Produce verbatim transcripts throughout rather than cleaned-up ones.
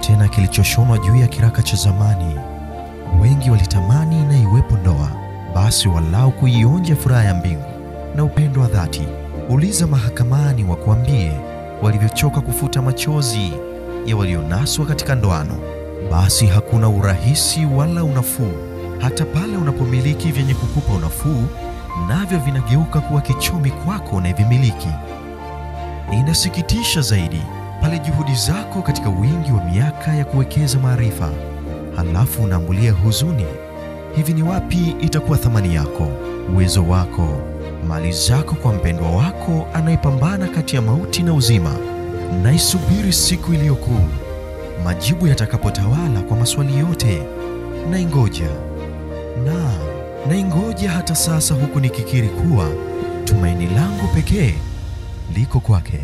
tena kilichoshonwa juu ya kiraka cha zamani. Wengi walitamani na iwepo ndoa, basi walau kuionja furaha ya mbingu na upendo wa dhati. Uliza mahakamani wakuambie walivyochoka kufuta machozi ya walionaswa katika ndoano. Basi hakuna urahisi wala unafuu. Hata pale unapomiliki vyenye kukupa unafuu, navyo vinageuka kuwa kichomi kwako na vimiliki. Inasikitisha zaidi pale juhudi zako katika wingi wa miaka ya kuwekeza maarifa, halafu unaambulia huzuni. Hivi ni wapi itakuwa thamani yako, uwezo wako, mali zako kwa mpendwa wako anayepambana kati ya mauti na uzima? Naisubiri siku iliyokuu, majibu yatakapotawala kwa maswali yote. Naingoja, na naingoja hata sasa, huku nikikiri kuwa tumaini langu pekee liko kwake.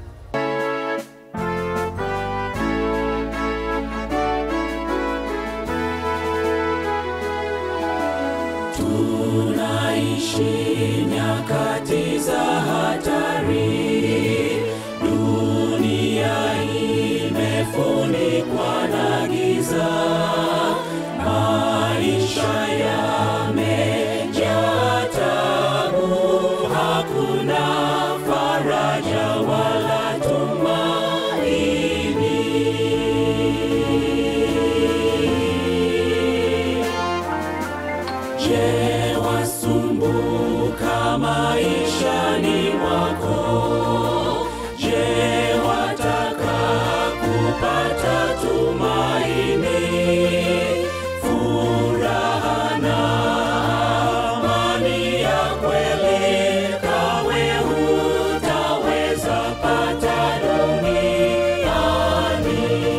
Tunaishi nyakati za hatari, dunia imefunikwa na giza, maisha yamejaa taabu, hakuna faraja wala tumaini. Je, wasumbuka maishani mwako? Je, wataka kupata tumaini, furaha na amani ya kweli? Kawe hutaweza pata duniani.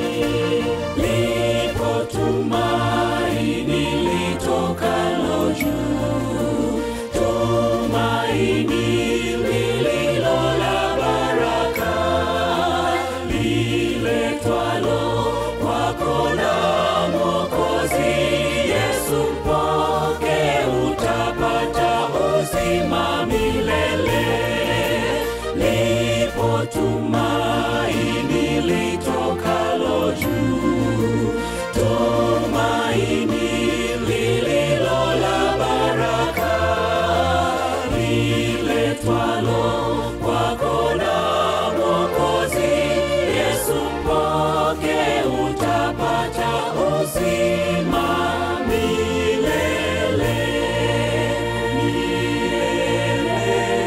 Lipo tumaini litokalo juu, tumaini lililo la baraka, liletwalo kwako na Mwokozi Yesu. Mpokee, utapata uzima milele. Lipo tumaini litokalo juu, tumaini lililo la baraka, liletwalo kwako na Mwokozi Yesu. Mpokee, utapata uzima milele, milele.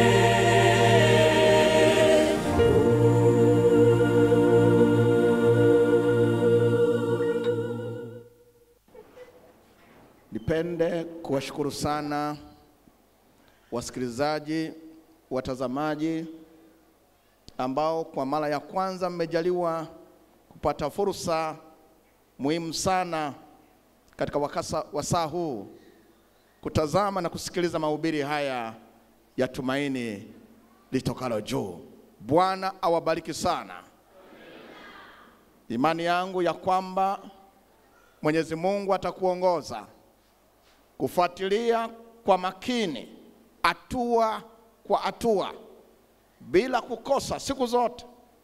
Nipende kuwashukuru sana wasikilizaji, watazamaji ambao kwa mara ya kwanza mmejaliwa kupata fursa muhimu sana katika wakasa wasaa huu kutazama na kusikiliza mahubiri haya ya Tumaini Litokalo Juu. Bwana awabariki sana. Imani yangu ya kwamba Mwenyezi Mungu atakuongoza kufuatilia kwa makini, hatua kwa hatua, bila kukosa siku zote.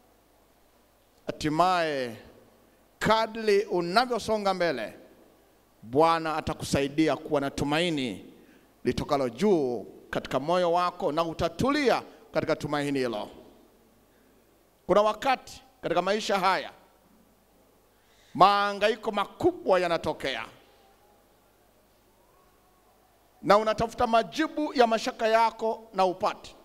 Hatimaye kadri unavyosonga mbele, Bwana atakusaidia kuwa na tumaini litokalo juu katika moyo wako, na utatulia katika tumaini hilo. Kuna wakati katika maisha haya mahangaiko makubwa yanatokea, na unatafuta majibu ya mashaka yako na upati.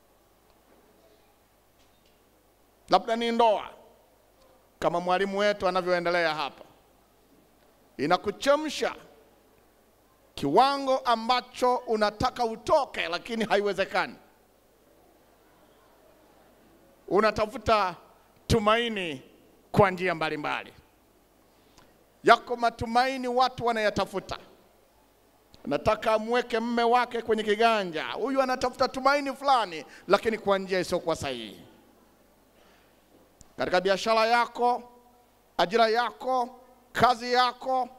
Labda ni ndoa, kama mwalimu wetu anavyoendelea hapa, inakuchemsha kiwango ambacho unataka utoke, lakini haiwezekani. Unatafuta tumaini kwa njia mbalimbali. Yako matumaini watu wanayatafuta. Nataka amweke mme wake kwenye kiganja. Huyu anatafuta tumaini fulani, lakini kwa njia isiyokuwa sahihi. Katika biashara yako, ajira yako, kazi yako,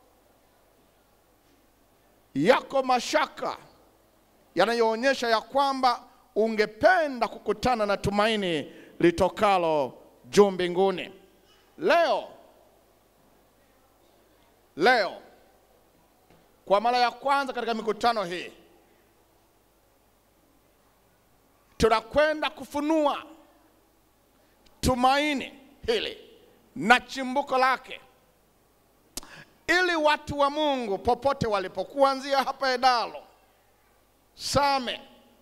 yako mashaka yanayoonyesha ya kwamba ungependa kukutana na tumaini litokalo juu mbinguni. Leo leo kwa mara ya kwanza katika mikutano hii tunakwenda kufunua tumaini hili na chimbuko lake, ili watu wa Mungu popote walipo, kuanzia hapa Hedaru, Same,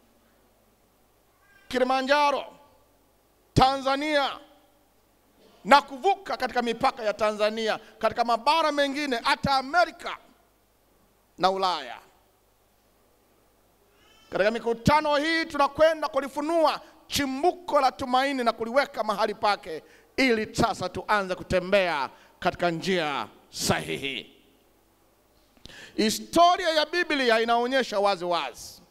Kilimanjaro, Tanzania, na kuvuka katika mipaka ya Tanzania katika mabara mengine, hata Amerika na Ulaya. Katika mikutano hii tunakwenda kulifunua chimbuko la tumaini na kuliweka mahali pake, ili sasa tuanze kutembea katika njia sahihi. Historia ya Biblia inaonyesha wazi wazi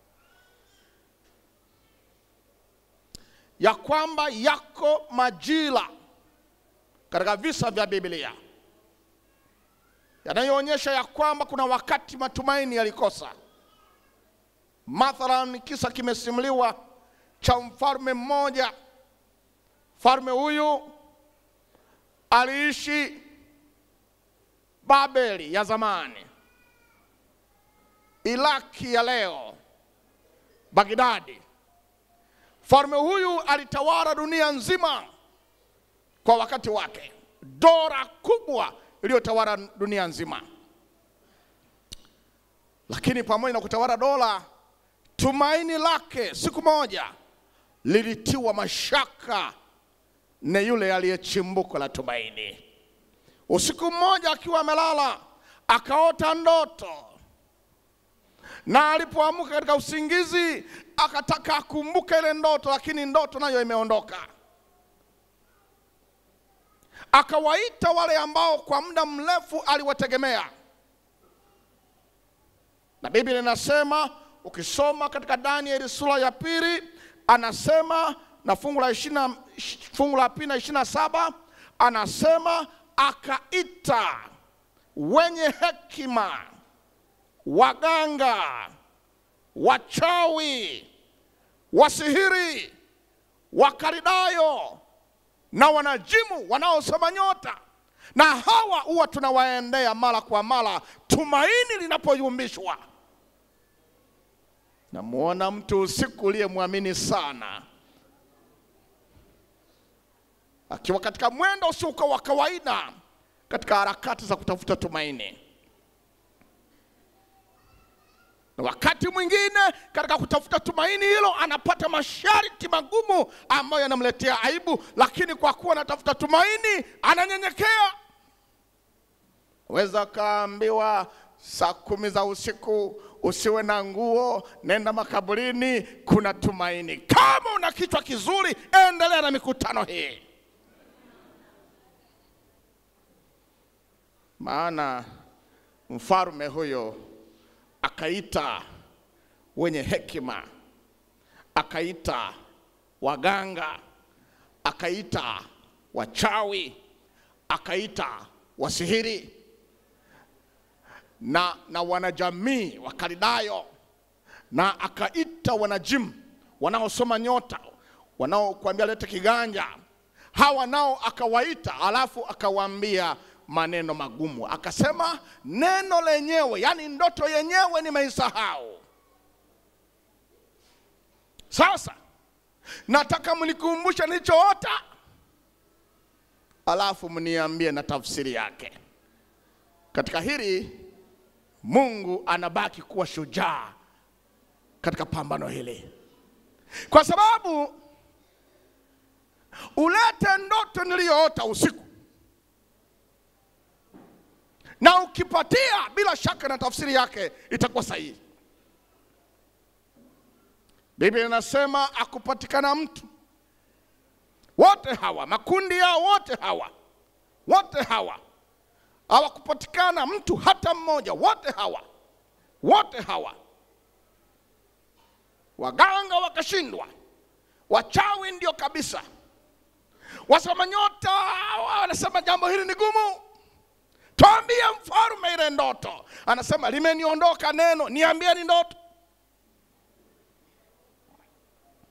ya kwamba yako majira katika visa vya Biblia yanayoonyesha ya kwamba kuna wakati matumaini yalikosa. Mathalan, kisa kimesimuliwa cha mfalme mmoja. Mfalme huyu aliishi Babeli ya zamani, Iraki ya leo, Baghdadi. Mfalme huyu alitawala dunia nzima kwa wakati wake, dola kubwa iliyotawala dunia nzima. Lakini pamoja na kutawala dola, tumaini lake siku moja lilitiwa mashaka na yule aliyechimbuko la tumaini. Usiku mmoja akiwa amelala, akaota ndoto, na alipoamka katika usingizi akataka akumbuke ile ndoto, lakini ndoto nayo imeondoka. Akawaita wale ambao kwa muda mrefu aliwategemea, na Biblia inasema, ukisoma katika Danieli sura ya pili, anasema na fungu la ishirini, fungu la pili na ishirini na saba, anasema akaita wenye hekima, waganga, wachawi, wasihiri, wakaridayo na wanajimu wanaosoma nyota, na hawa huwa tunawaendea mara kwa mara tumaini linapoyumbishwa. Namuona mtu usiku uliyemwamini sana akiwa katika mwendo usio wa kawaida katika harakati za kutafuta tumaini. Na wakati mwingine katika kutafuta tumaini hilo anapata masharti magumu ambayo yanamletea aibu, lakini kwa kuwa anatafuta tumaini ananyenyekea. Weza kaambiwa saa kumi za usiku usiwe na nguo, nenda makaburini, kuna tumaini. Kama una kichwa kizuri, endelea na mikutano hii. Maana mfalme huyo akaita wenye hekima, akaita waganga, akaita wachawi, akaita wasihiri na, na wanajamii wakaridayo, na akaita wanajimu wanaosoma nyota, wanaokuambia lete kiganja. Hawa nao akawaita, alafu akawaambia maneno magumu. Akasema neno lenyewe, yani ndoto yenyewe nimeisahau. Sasa nataka mnikumbushe nilichoota, alafu mniambie na tafsiri yake. Katika hili Mungu anabaki kuwa shujaa katika pambano hili, kwa sababu ulete ndoto niliyoota usiku, na ukipatia bila shaka na tafsiri yake itakuwa sahihi. Biblia inasema akupatikana mtu, wote hawa makundi yao, wote hawa wote hawa hawakupatikana mtu hata mmoja. Wote hawa wote hawa waganga wakashindwa, wachawi ndio kabisa, wasoma nyota wanasema jambo hili ni gumu. Tuambie mfalme ile ndoto. Anasema limeniondoka neno, niambie ni ndoto.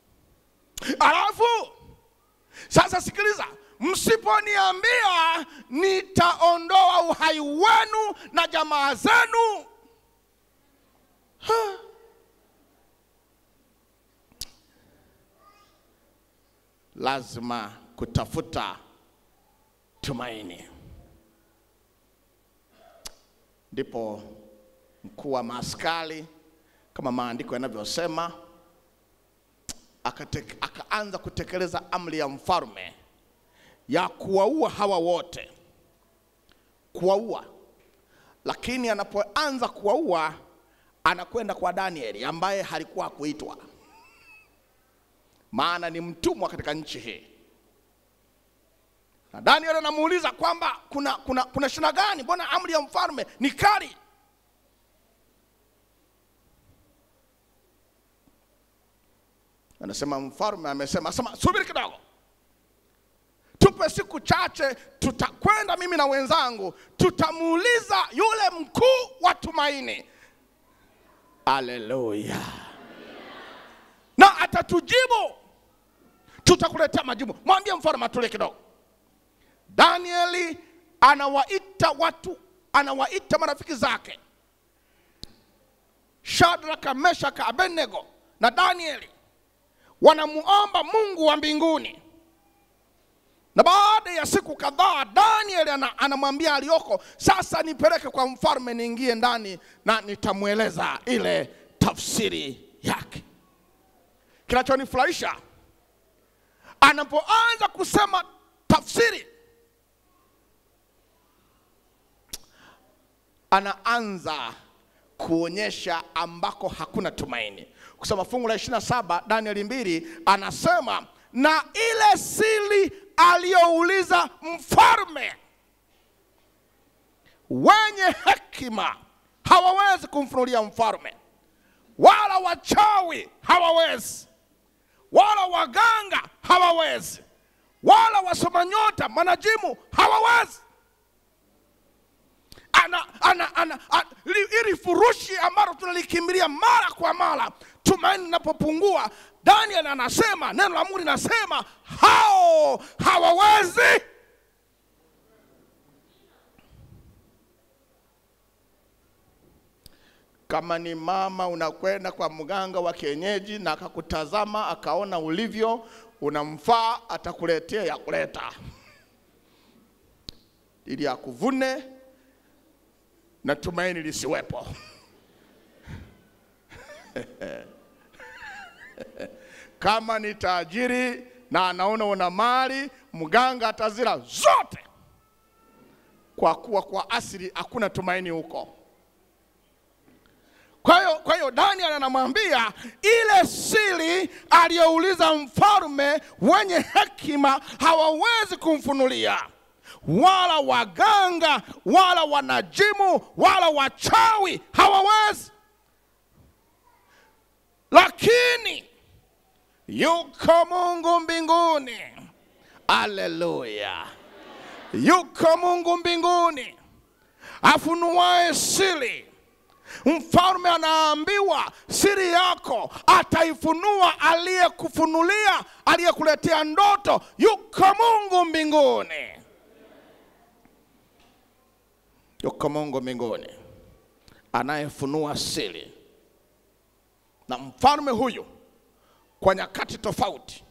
Alafu sasa sikiliza, msiponiambia nitaondoa uhai wenu na jamaa zenu. Ha. Lazima kutafuta tumaini. Ndipo mkuu wa maaskari, kama maandiko yanavyosema, akateke, akaanza kutekeleza amri ya mfalme ya kuwaua hawa wote. Kuwaua. Lakini anapoanza kuwaua, anakwenda kwa Danieli ambaye halikuwa kuitwa, maana ni mtumwa katika nchi hii. Na Danieli anamuuliza kwamba kuna kuna kuna shida gani? Mbona amri ya mfalme ni kali? Anasema mfalme amesema, asema subiri kidogo. Tupe siku chache, tutakwenda mimi na wenzangu, tutamuuliza yule mkuu wa Tumaini. Haleluya. Na atatujibu. Tutakuletea majibu. Mwambie mfalme atulie kidogo. Danieli anawaita watu, anawaita marafiki zake, Shadraka, Meshaka, Abednego na Danieli. Wanamuomba Mungu wa mbinguni. Na baada ya siku kadhaa, Danieli anamwambia Alioko, sasa nipeleke kwa mfalme, niingie ndani na nitamueleza ile tafsiri yake. Kinachonifurahisha, anapoanza kusema tafsiri, anaanza kuonyesha ambako hakuna tumaini. Kusema fungu la ishirini na saba Danieli mbili, anasema na ile siri aliyouliza mfalme, wenye hekima hawawezi kumfunulia mfalme, wala wachawi hawawezi, wala waganga hawawezi, wala wasoma nyota, manajimu hawawezi. Ana, ana, ana, ana, ili furushi ambalo tunalikimbilia mara kwa mara, tumaini linapopungua, Daniel anasema, neno la Mungu linasema hao hawawezi. Kama ni mama unakwenda kwa mganga wa kienyeji na akakutazama akaona ulivyo unamfaa, atakuletea ya kuleta ili akuvune na tumaini lisiwepo. Kama ni tajiri na anaona una mali, mganga atazila zote, kwa kuwa kwa asili hakuna tumaini huko. Kwa hiyo kwa hiyo Daniel anamwambia ile siri aliyouliza mfalme, wenye hekima hawawezi kumfunulia, wala waganga, wala wanajimu, wala wachawi hawawezi. Lakini yuko Mungu mbinguni. Haleluya. Yuko Mungu mbinguni afunuaye siri. Mfalme anaambiwa siri yako ataifunua aliyekufunulia, aliyekuletea ndoto. Yuko Mungu mbinguni. Yuko Mungu mbinguni anayefunua siri. Na mfalme huyu kwa nyakati tofauti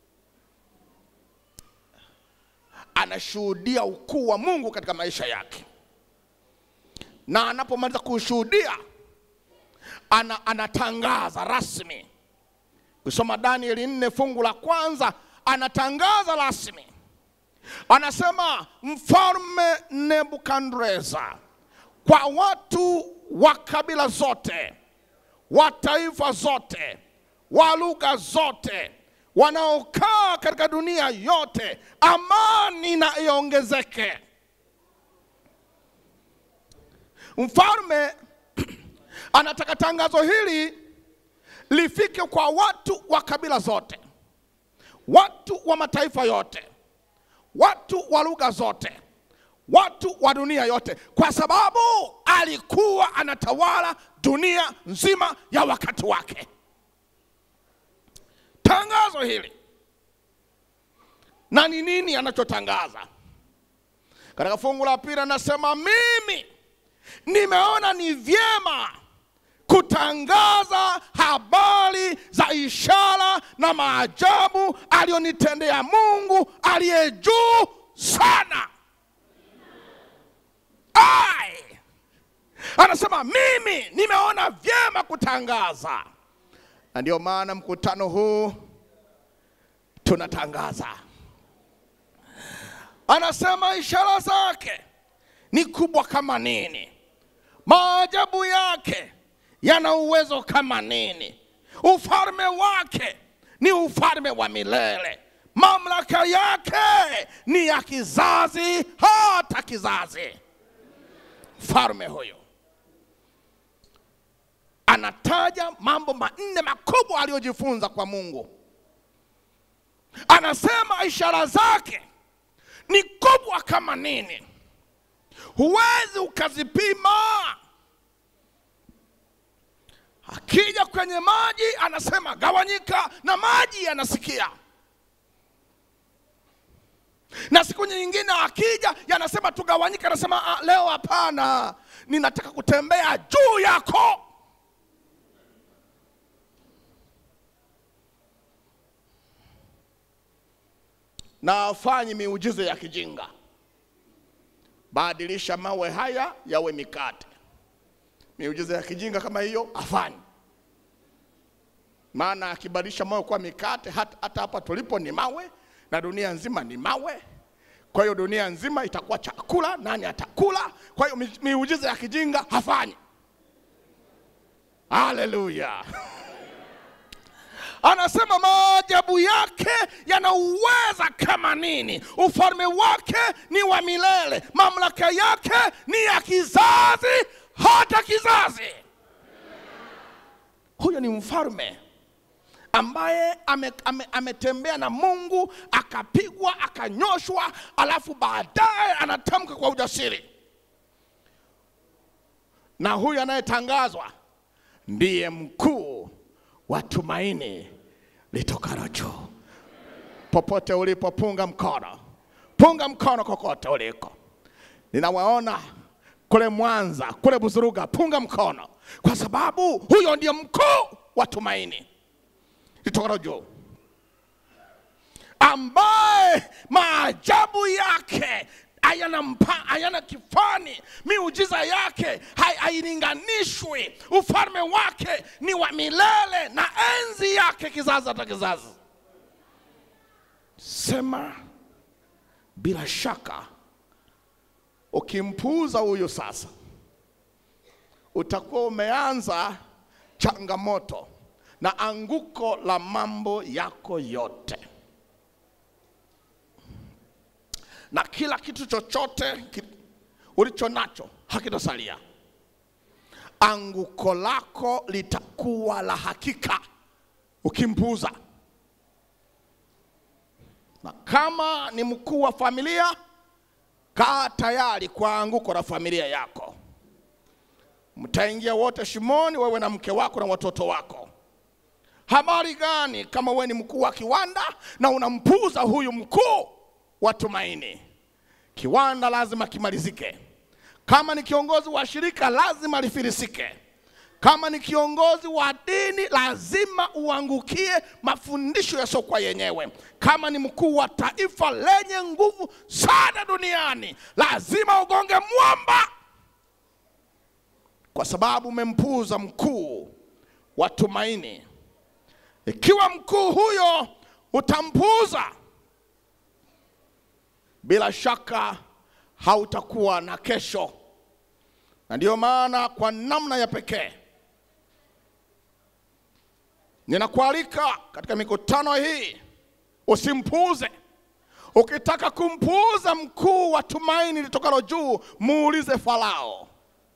anashuhudia ukuu wa Mungu katika maisha yake. Na anapomaliza kushuhudia, ana, anatangaza rasmi. Kusoma Danieli nne fungu la kwanza, anatangaza rasmi. Anasema mfalme Nebukadneza, kwa watu wa kabila zote, wa taifa zote, wa lugha zote, wanaokaa katika dunia yote, amani na iongezeke. Mfalme anataka tangazo hili lifike kwa watu wa kabila zote, watu wa mataifa yote, watu wa lugha zote, watu wa dunia yote, kwa sababu alikuwa anatawala dunia nzima ya wakati wake. Tangazo hili, na ni nini anachotangaza? Katika fungu la pili anasema mimi nimeona ni vyema kutangaza habari za ishara na maajabu alionitendea Mungu aliye juu sana. Ai! Anasema mimi nimeona vyema kutangaza. Na ndio maana mkutano huu tunatangaza. Anasema ishara zake ni kubwa kama nini, maajabu yake yana uwezo kama nini, ufalme wake ni ufalme wa milele, mamlaka yake ni ya kizazi hata kizazi. Mfalme huyo anataja mambo manne makubwa aliyojifunza kwa Mungu. Anasema ishara zake ni kubwa kama nini, huwezi ukazipima. Akija kwenye maji anasema gawanyika, na maji yanasikia. Na siku nyingine akija yanasema tugawanyika, anasema ah, leo hapana, ninataka kutembea juu yako. Na afanye miujiza ya kijinga. Badilisha mawe haya yawe mikate. Miujiza ya kijinga kama hiyo afanye. Maana akibadilisha mawe kwa mikate, hata, hata hapa tulipo ni mawe na dunia nzima ni mawe. Kwa hiyo dunia nzima itakuwa chakula, nani atakula? Kwa hiyo miujiza ya kijinga hafanyi. Haleluya. Anasema maajabu yake yanauweza kama nini, ufalme wake ni wa milele, mamlaka yake ni ya kizazi hata kizazi. Huyo ni mfalme ambaye ametembea ame, ame na Mungu, akapigwa, akanyoshwa, alafu baadaye anatamka kwa ujasiri. Na huyu anayetangazwa ndiye mkuu wa Tumaini Litokalo juu. Popote ulipo punga mkono. Punga mkono kokote uliko. Ninawaona kule Mwanza, kule Buzuruga, punga mkono. Kwa sababu huyo ndiye mkuu wa Tumaini Litokalo juu, ambaye maajabu yake hayana mpa, hayana kifani, miujiza yake hailinganishwi, ufalme wake ni wa milele na enzi yake kizazi hata kizazi. Sema bila shaka ukimpuuza huyo sasa, utakuwa umeanza changamoto na anguko la mambo yako yote. Na kila kitu chochote ulicho nacho hakitasalia. Anguko lako litakuwa la hakika ukimpuuza. Na kama ni mkuu wa familia, kaa tayari kwa anguko la familia yako. Mtaingia wote shimoni, wewe na mke wako na watoto wako. Habari gani kama wewe ni mkuu wa kiwanda na unampuuza huyu mkuu wa Tumaini? Kiwanda lazima kimalizike. Kama ni kiongozi wa shirika lazima lifilisike. Kama ni kiongozi wa dini lazima uangukie mafundisho yasiokuwa yenyewe. Kama ni mkuu wa taifa lenye nguvu sana duniani lazima ugonge mwamba, kwa sababu umempuuza mkuu wa Tumaini. Ikiwa mkuu huyo utampuuza, bila shaka hautakuwa na kesho. Na ndio maana kwa namna ya pekee ninakualika katika mikutano hii usimpuuze. Ukitaka kumpuuza mkuu wa Tumaini Litokalo juu, muulize Farao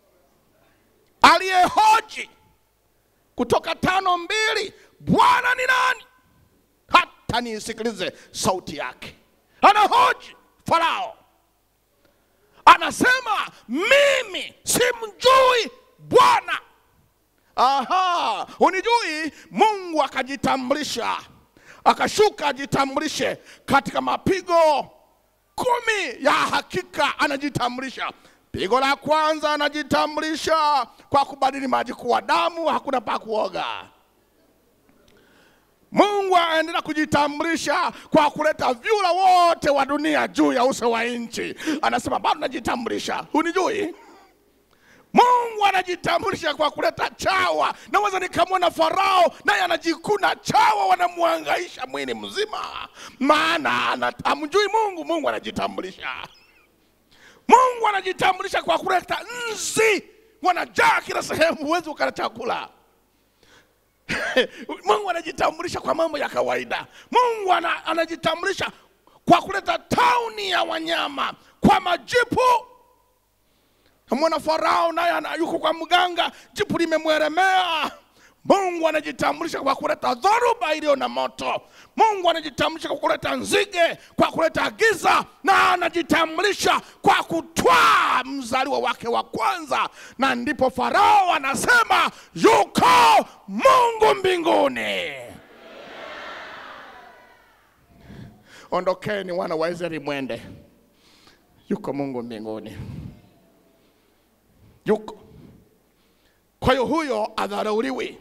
aliyehoji kutoka tano mbili, Bwana ni nani hata nisikilize sauti yake? Anahoji Farao, anasema mimi simjui Bwana. Aha, unijui? Mungu akajitambulisha, akashuka ajitambulishe katika mapigo kumi ya hakika anajitambulisha. Pigo la kwanza anajitambulisha kwa kubadili maji kuwa damu, hakuna pa kuoga. Mungu aendelea kujitambulisha kwa kuleta vyura wote wa dunia juu ya uso wa nchi. Anasema bado najitambulisha, hunijui? Mungu anajitambulisha kwa kuleta chawa. Naweza nikamwona Farao naye anajikuna, chawa wanamuhangaisha mwili mzima, maana hamjui Mungu. Mungu anajitambulisha. Mungu anajitambulisha kwa kuleta nzi wanajaa kila sehemu, huwezi ukala chakula. Mungu anajitambulisha kwa mambo ya kawaida. Mungu anajitambulisha kwa kuleta tauni ya wanyama, kwa majipu. Mwana Farao naye yuko kwa mganga, jipu limemweremea. Mungu anajitambulisha kwa kuleta dhoruba iliyo na moto. Mungu anajitambulisha kwa kuleta nzige, kwa kuleta giza, na anajitambulisha kwa kutwaa mzaliwa wake wa kwanza. Na ndipo Farao anasema yuko Mungu mbinguni. Ondokeni wana wa Israeli mwende. Yuko Mungu mbinguni. Yuko. Kwa hiyo huyo adharauliwi.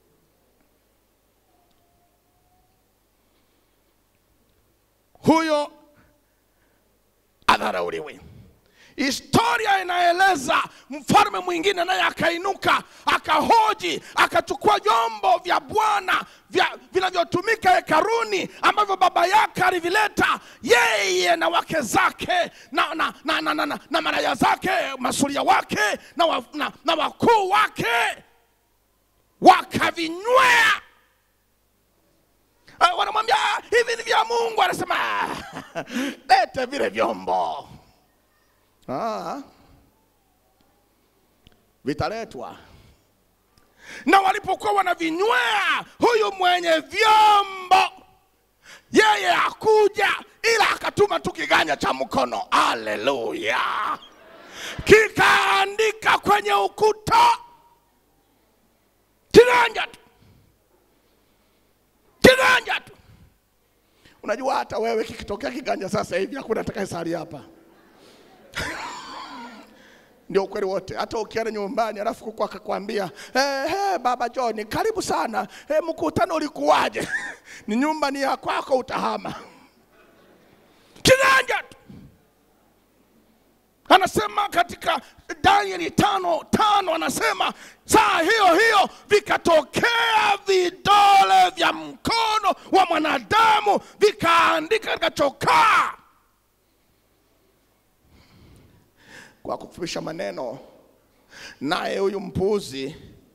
Huyo adharauliwi. Historia inaeleza mfalme mwingine naye akainuka, akahoji, akachukua vyombo vya Bwana vinavyotumika hekaluni ambavyo baba yake alivileta yeye na wake zake na na na na, na, na, na malaya zake, masuria wake na, wa, na, na wakuu wake, wakavinywea. Uh, wanamwambia hivi ni vya Mungu. Anasema lete vile vyombo. Ah, vitaletwa. Na walipokuwa wanavinywea, huyu mwenye vyombo yeye hakuja, ila akatuma tu kiganja cha mkono. Haleluya! Kikaandika kwenye ukuta. Kiganja tu. Kiganja tu. Unajua hata wewe kikitokea kiganja sasa hivi hakuna atakayesali hapa. Ndio ukweli wote. Hata ukienda nyumbani alafu kuku akakwambia eh hey, baba John karibu sana, hey, mkutano ulikuwaje? Ni nyumba ni ya kwako, utahama. Kiganja tu. Anasema katika Danieli tano tano, anasema saa hiyo hiyo vikatokea vidole vya mkono wa mwanadamu vikaandika katika chokaa. Kwa kufupisha maneno, naye huyu mpuzi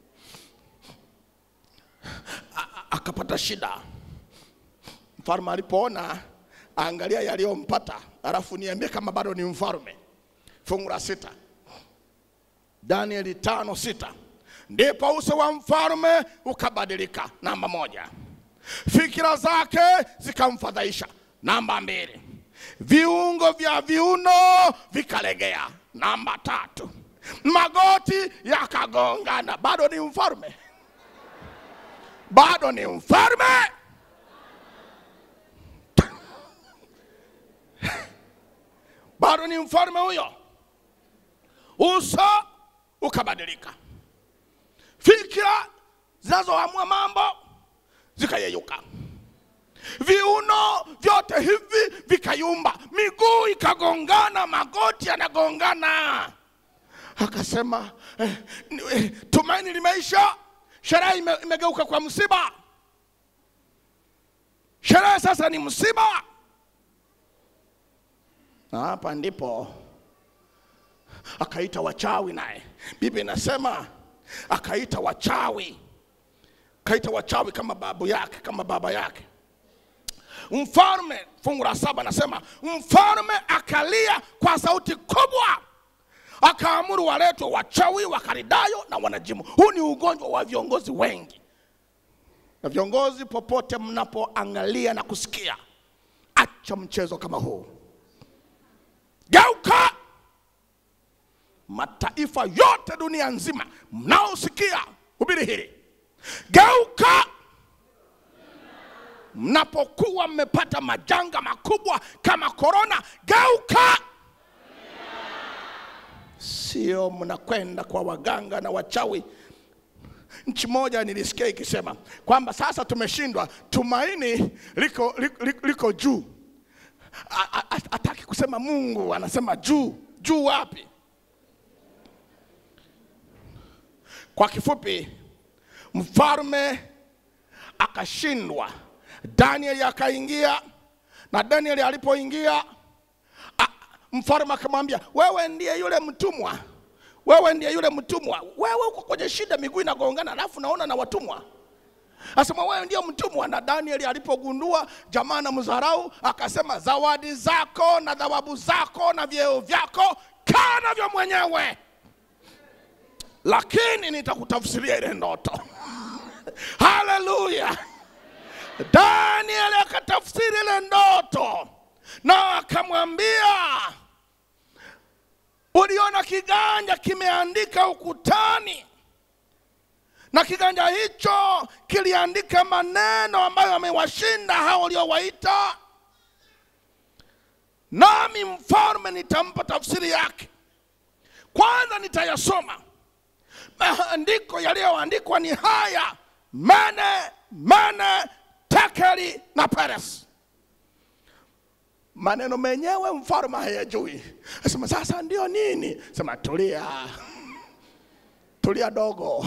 akapata shida. Mfalme alipoona, angalia yaliyompata, alafu niambie kama bado ni mfalme. Fungu la sita, Danieli tano sita. Ndipo uso wa mfalme ukabadilika. Namba moja, fikira zake zikamfadhaisha. Namba mbili, viungo vya viuno vikalegea. Namba tatu, magoti yakagongana. Bado ni mfalme. Bado ni mfalme. Bado ni mfalme huyo. Uso ukabadilika. Fikira zinazoamua mambo zikayeyuka. Viuno vyote hivi vikayumba. Miguu ikagongana, magoti yanagongana. Akasema eh, eh, tumaini limeisha. Sherehe ime, imegeuka kwa msiba. Sherehe sasa ni msiba. Na hapa ndipo akaita wachawi naye. Biblia inasema akaita wachawi. Akaita wachawi kama babu yake, kama baba yake. Mfalme, fungu la saba nasema, mfalme akalia kwa sauti kubwa, akaamuru waletwe wachawi, wakaridayo na wanajimu. Huu ni ugonjwa wa viongozi wengi. Na viongozi popote mnapoangalia na kusikia, acha mchezo kama huu. Geuka. Mataifa yote dunia nzima mnaosikia hubiri hili, geuka. mnapokuwa mmepata majanga makubwa kama corona, geuka. Sio mnakwenda kwa waganga na wachawi. Nchi moja nilisikia ikisema kwamba sasa tumeshindwa, tumaini liko, liko, liko, liko juu. Hataki kusema Mungu, anasema juu. Juu wapi? Kwa kifupi, mfalme akashindwa. Danieli akaingia, na Danieli alipoingia, mfalme akamwambia, wewe ndiye yule mtumwa. Wewe ndiye yule mtumwa. Wewe uko kwenye shida, miguu inagongana, alafu naona na watumwa. Asema wewe ndiye mtumwa. Na Danieli alipogundua jamaa na mzarau, akasema zawadi zako na thawabu zako na vyeo vyako kaa navyo mwenyewe, lakini nitakutafsiria ile ndoto. Haleluya. Danieli akatafsiri ile ndoto na akamwambia, uliona kiganja kimeandika ukutani, na kiganja hicho kiliandika maneno ambayo amewashinda hao waliowaita. Nami mfalme nitampa tafsiri yake. Kwanza nitayasoma. Maandiko yaliyoandikwa ni haya: mene, mene, tekeli na peres. Maneno menyewe mfalme hayajui. Asema sasa ndio nini? Sema tulia. Tulia dogo.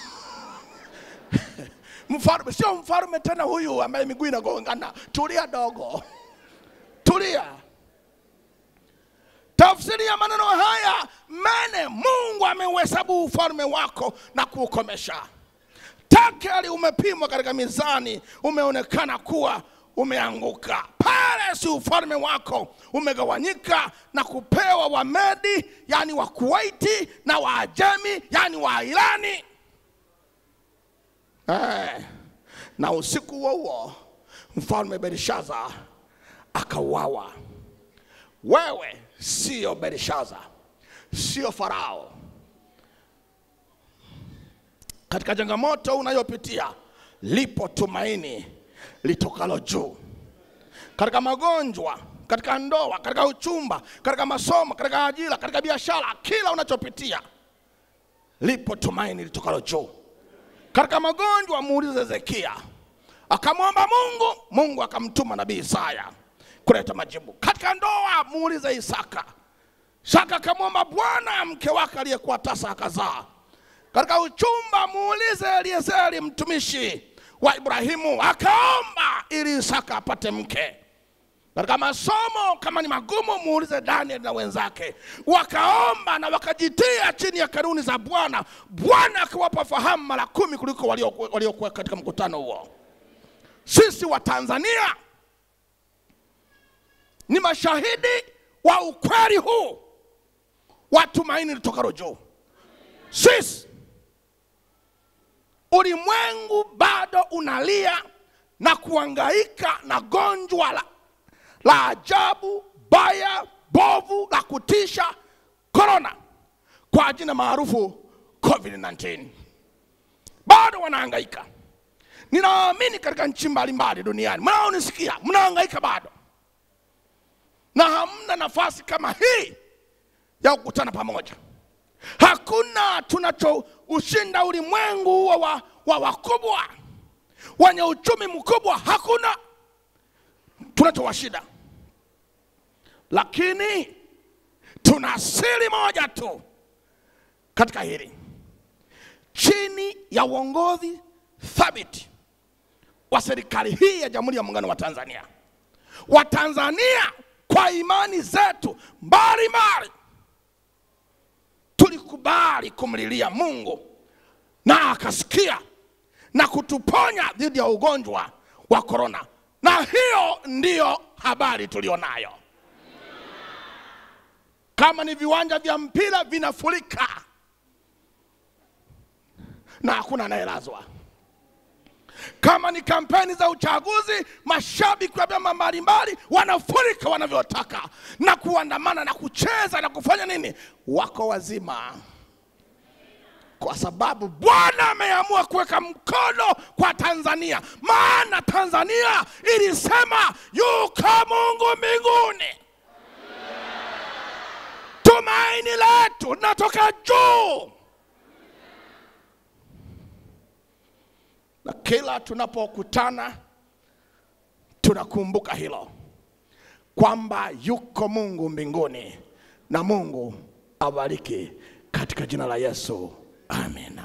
Mfalme sio mfalme tena huyu ambaye miguu inagongana. Tulia dogo. Tulia. Tafsiri ya maneno haya: mene, Mungu ameuhesabu ufalme wako na kuukomesha. Tekeli, umepimwa katika mizani, umeonekana kuwa umeanguka. Pale si ufalme wako umegawanyika na kupewa Wamedi, yani wa Kuwaiti, na Waajemi, yani wa Irani. Eh, na usiku huo huo mfalme Belshaza akauawa. Wewe sio Belshaza, sio Farao. Katika changamoto unayopitia lipo tumaini litokalo juu. Katika magonjwa, katika ndoa, katika uchumba, katika masomo, katika ajira, katika biashara, kila unachopitia lipo tumaini litokalo juu. Katika magonjwa, muulize Hezekia, akamwomba Mungu, Mungu akamtuma nabii Isaya kuleta majibu. Katika ndoa, muulize Isaka, Isaka akamwomba Bwana, mke wake aliyekuwa tasa akazaa. Katika uchumba, muulize Eliezeri mtumishi wa Ibrahimu, akaomba ili Isaka apate mke. Katika masomo, kama ni magumu, muulize Daniel na wenzake, wakaomba na wakajitia chini ya kanuni za Bwana. Bwana akawapa fahamu mara kumi kuliko waliokuwa katika mkutano huo. Sisi wa Tanzania ni mashahidi wa ukweli huu wa tumaini litokalo juu. Sisi, ulimwengu bado unalia na kuhangaika na gonjwa la, la ajabu, baya, bovu, la kutisha, corona, kwa jina maarufu covid kumi na tisa. Bado wanahangaika. Ninaamini katika nchi mbalimbali duniani mnaonisikia mnahangaika bado, na hamna nafasi kama hii ya kukutana pamoja. Hakuna tunacho ushinda ulimwengu wa, wa, wa wakubwa wenye uchumi mkubwa. Hakuna tunachowashinda, lakini tuna siri moja tu katika hili. Chini ya uongozi thabiti wa serikali hii ya Jamhuri ya Muungano wa Tanzania, wa Tanzania kwa imani zetu mbalimbali tulikubali kumlilia Mungu, na akasikia na kutuponya dhidi ya ugonjwa wa corona. Na hiyo ndiyo habari tulionayo. Kama ni viwanja vya mpira vinafurika na hakuna anayelazwa. Kama ni kampeni za uchaguzi, mashabiki wa vyama mbalimbali wanafurika wanavyotaka na kuandamana na kucheza na kufanya nini, wako wazima. kwa sababu Bwana ameamua kuweka mkono kwa Tanzania. Maana Tanzania ilisema yuko Mungu mbinguni. Tumaini letu linatoka juu. Na kila tunapokutana tunakumbuka hilo, kwamba yuko Mungu mbinguni, na Mungu awabariki katika jina la Yesu. Amina.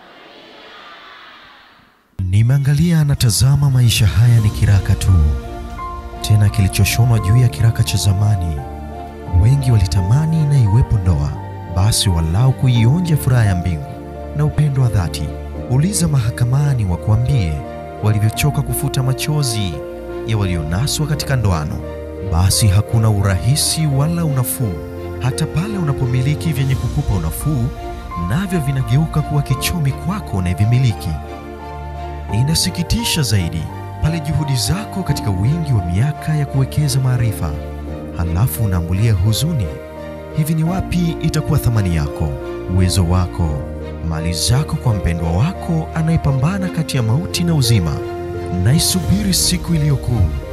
Nimeangalia na tazama, maisha haya ni kiraka tu, tena kilichoshonwa juu ya kiraka cha zamani. Wengi walitamani na iwepo ndoa, basi walau kuionja furaha ya mbingu na upendo wa dhati. Uliza mahakamani wakuambie walivyochoka kufuta machozi ya walionaswa katika ndoano. Basi hakuna urahisi wala unafuu. Hata pale unapomiliki vyenye kukupa unafuu, navyo vinageuka kuwa kichomi kwako unayevimiliki. Inasikitisha zaidi pale juhudi zako katika wingi wa miaka ya kuwekeza maarifa, halafu unaambulia huzuni. Hivi ni wapi itakuwa thamani yako, uwezo wako, mali zako kwa mpendwa wako anayepambana kati ya mauti na uzima? Naisubiri siku iliyo kuu,